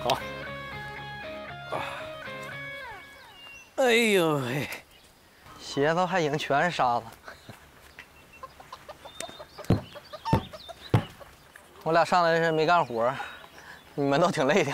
好。哎呦喂， 鞋子还赢，全是沙子。我俩上来是没干活，你们都挺累的。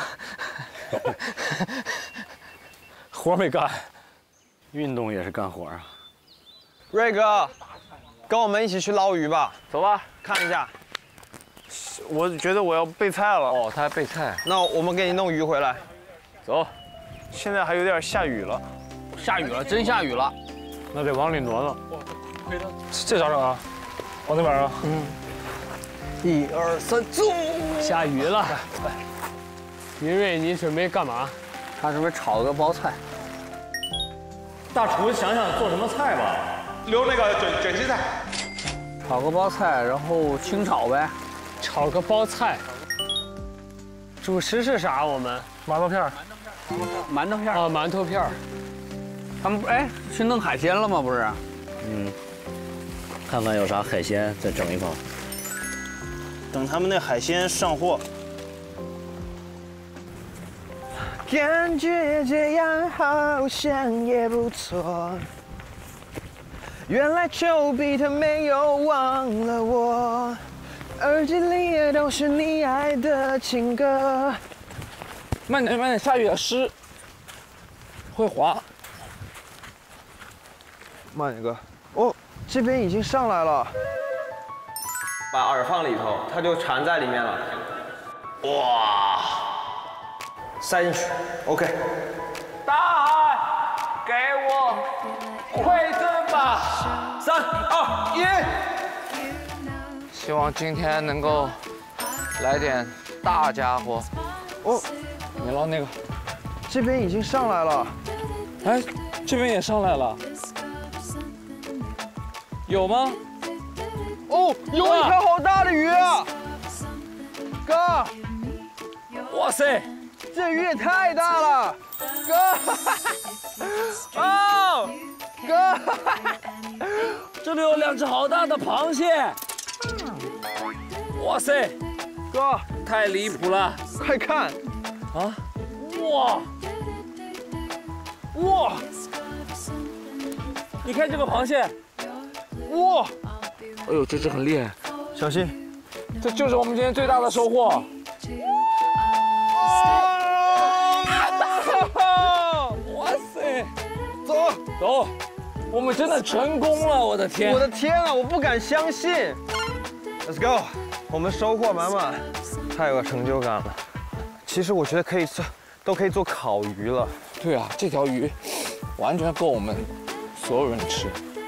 活没干，运动也是干活啊。 瑞哥，跟我们一起去捞鱼吧。 走吧， 看一下。 我觉得我要备菜了。 哦，他还备菜。 那我们给你弄鱼回来。 走。现在还有点下雨了。 下雨了，真下雨了。 那得往里挪挪。这咋整啊？往那边啊？ 嗯。1、2、3，走！ 下雨了。云瑞，你准备干嘛？ 他是不是炒个包菜？ 大厨想想做什么菜吧。 留那个卷心菜。 炒个包菜，然后清炒呗。 炒个包菜。主食是啥？我们馒头片。 馒头片。 啊，馒头片。 他们哎，去弄海鲜了吗？不是。 嗯。看看有啥海鲜，再整一包。 等他们那海鲜上货。 感觉这样好像也不错。原来丘比特没有忘了我，耳机里也都是你爱的情歌。 慢点，慢点，下雨了，湿，会滑。 慢点，哥。哦，这边已经上来了。把饵放里头，它就缠在里面了。哇！塞进去 ，OK。 大海，给我馈赠吧！3、2、1。希望今天能够来点大家伙。哦，你捞那个。 这边已经上来了。 哎，这边也上来了。有吗？ 哦，有一条好大的鱼啊！哥， 哇塞！ 这鱼也太大了，哥！哦，哥！ 这里有2只好大的螃蟹！哇塞， 哥， 太离谱了！ 快看！ 啊！哇！哇！你看这个螃蟹！哇！哎呦，这只很厉害， 小心！ 这就是我们今天最大的收获。哇塞！ 走走，我们真的成功了！我的天！ 我的天啊，我不敢相信 ！Let's go， 我们收获满满，太有成就感了。其实我觉得都可以做烤鱼了。 对啊，这条鱼完全够我们所有人吃。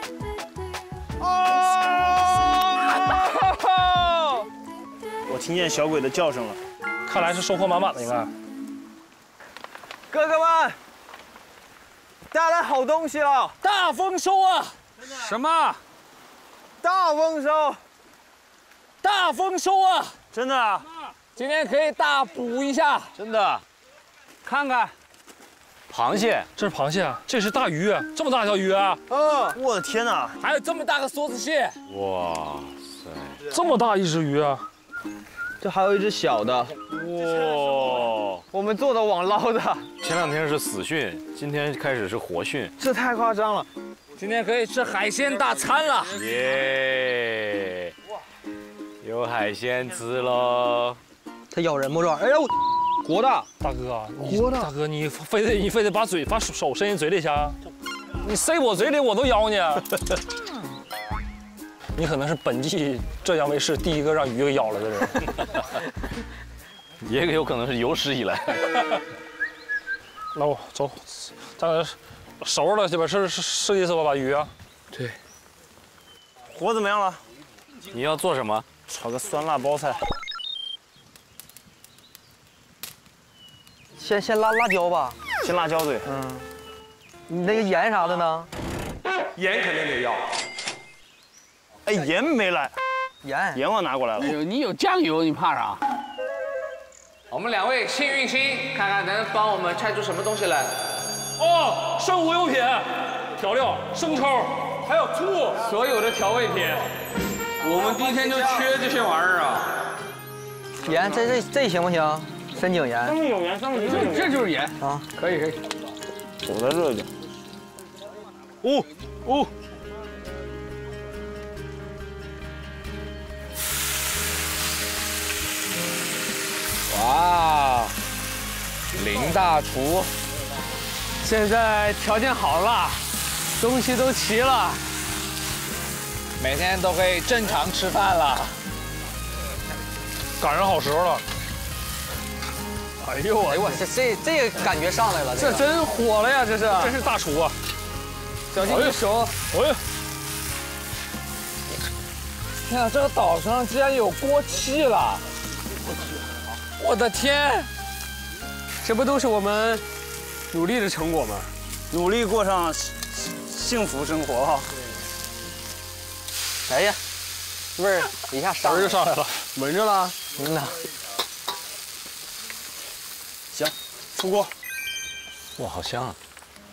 我听见小鬼的叫声了，看来是收获满满的应该。 哥哥们，带来好东西了！ 大丰收啊！什么？ 大丰收！ 大丰收啊！ 真的啊？ 今天可以大补一下， 真的。 看看， 螃蟹， 这是螃蟹啊，这是大鱼，这么大条鱼啊！ 我的天哪！ 还有这么大个梭子蟹！ 哇塞， 这么大一只鱼啊！ 这还有一只小的， 哇！ 我们做的网捞的。 前2天是死训，今天开始是活训， 这太夸张了。 今天可以吃海鲜大餐了。 耶！有海鲜吃喽。 它咬人不是吧？哎呦， 活的！ 大哥， 活的！ 大哥，你非得把手伸进嘴里去啊？你塞我嘴里我都咬你。你可能是本季浙江卫视第一个让鱼给咬了的人， 也有可能是有史以来。 那我走，咱熟了这边试一次吧，把鱼啊。 对。 活怎么样了？ 你要做什么？ 炒个酸辣包菜。 先辣椒吧。 先辣椒对。 你那个盐啥的呢？ 盐肯定得要。 哎，盐没来。 盐我拿过来了。 哎呦，你有酱油，你怕啥？ 我们2位幸运星，看看能帮我们拆出什么东西来。 哦，生活用品、调料、生抽，还有醋， 所有的调味品，我们第一天就缺这些玩意儿啊。 盐，这行不行？ 深井盐。 上面有盐，上面有盐，这就是盐啊， 可以可以。 我再热一点。 哇，林大厨， 现在条件好了，东西都齐了， 每天都可以正常吃饭了。 赶上好时候了。哎呦我， 哎呦我这个感觉上来了， 这真火了呀！这是， 真是大厨啊！ 小心一手。 哎呀， 天啊，这个岛上居然有锅气了！我的天， 这不都是我们努力的成果吗？ 努力过上幸福生活哈。 哎呀，味儿一下上味儿就上来了。 闻着了。 嗯呐， 行，出锅。 哇，好香啊！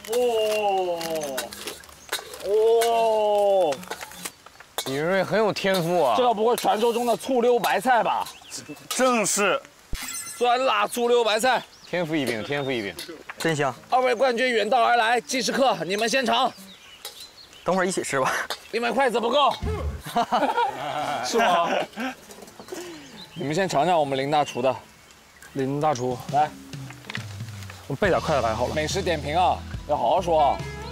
哦， 李瑞很有天赋啊。 这个不会传说中的醋溜白菜吧？ 正是。 酸辣醋溜白菜， 天赋异禀，天赋异禀。 真香。 2位冠军远道而来，计时刻，你们先尝。 等会儿一起吃吧。 因为筷子不够。是吗？你们先尝尝我们林大厨的。 林大厨， 来， 我备点筷子来好了。 美食点评啊，要好好说啊。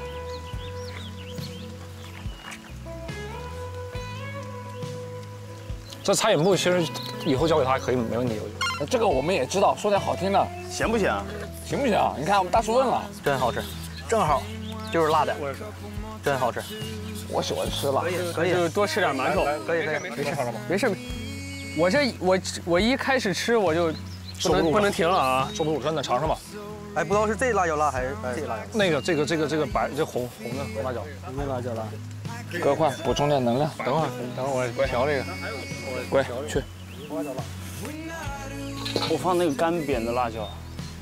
这餐饮部其实以后交给他可以没问题，我觉得。 这个我们也知道，说点好听的， 咸不咸？ 行不行？你看我们大叔问了， 真好吃，正好，就是辣的，真好吃。 我喜欢吃辣， 可以， 就多吃点馒头。 可以， 没事。我一开始吃我就不能停了啊！ 受不住，咱得尝尝吧。 哎，不知道是这辣椒辣还是这辣椒？ 那个这个白这红的辣椒， 没辣椒了。 哥快补充点能量。 等会儿我调这个。 乖，去。 我放那个干煸的辣椒。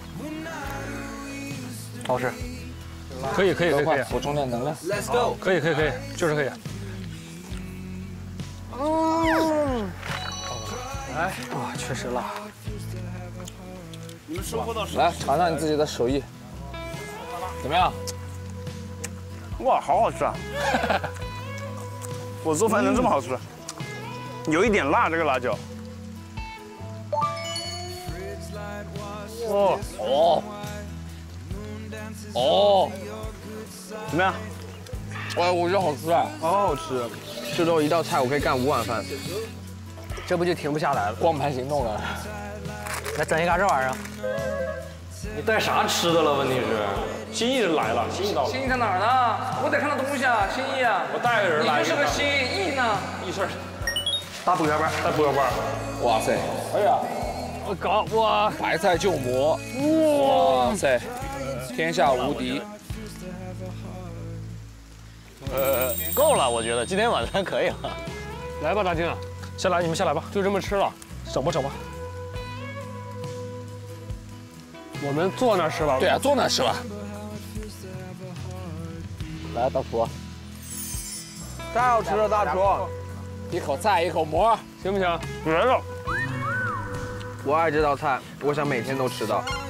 好吃。 可以， 哥快补充点能量。 Let's go。 可以，就是可以。 哎，哇，确实辣。 你们收获到来尝尝你自己的手艺，怎么样？ 哇，好好吃啊！我做饭能这么好吃？有一点辣，这个辣椒。怎么样？ 哎，我觉得好吃啊， 好好吃，吃到一道菜我可以干5碗饭。 这不就停不下来了？ 光盘行动了。 来整一个这玩意儿。 你带啥吃的了？问题是，心意来了，心意到了。 心意在哪儿呢？我得看到东西啊，心意啊。 我带个人来。 你就是个心意呢。 意事儿。 大补圆瓣， 带补圆瓣。 哇塞，哎呀， 我搞哇， 白菜就馍，哇塞，天下无敌。 够了，我觉得今天晚上可以了。 来吧，大静， 先来，你们先来吧， 就这么吃了。 整吧。 我们坐那儿吃吧。 对啊，坐那儿吃吧。来，大厨， 太好吃了，大厨。 一口菜，一口馍， 行不行？ 绝了！ 我爱这道菜，我想每天都吃到。